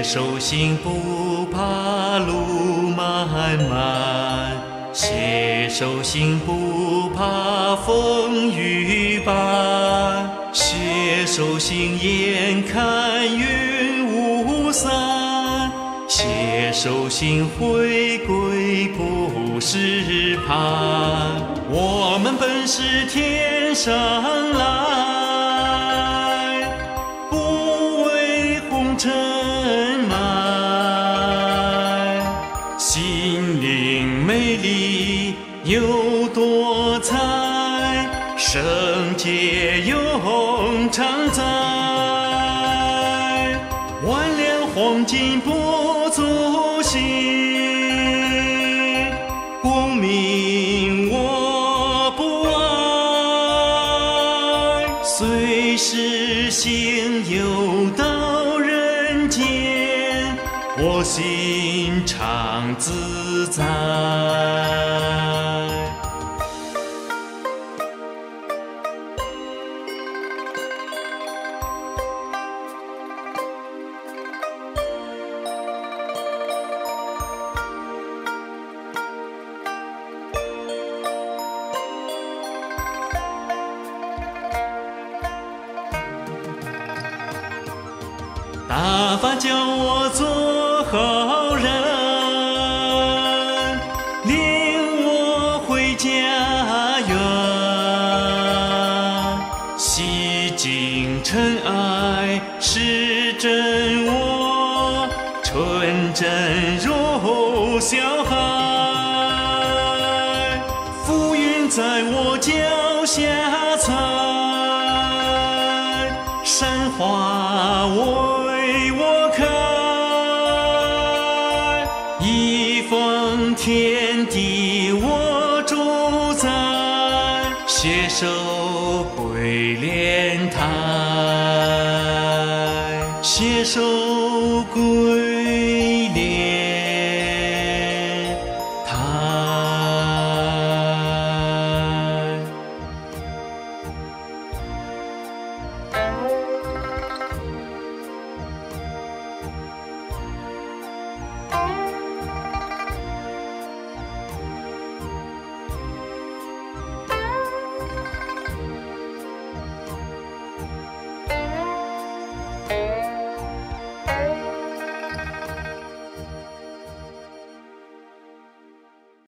手心不怕路漫漫，携手心不怕风雨伴，携手心眼看云雾散，携手心回归不是盼。我们本是天上来，不为红尘买，心灵美丽又多彩，圣洁永常在。万两黄金不足惜，功名我不爱，虽是行游到人间，我心常自在。大法叫我做好人，领我回家园，洗净尘埃是真我，纯真如小孩，浮云在我脚下踩，山花为我开，一方天地我主宰，携手归莲台，携手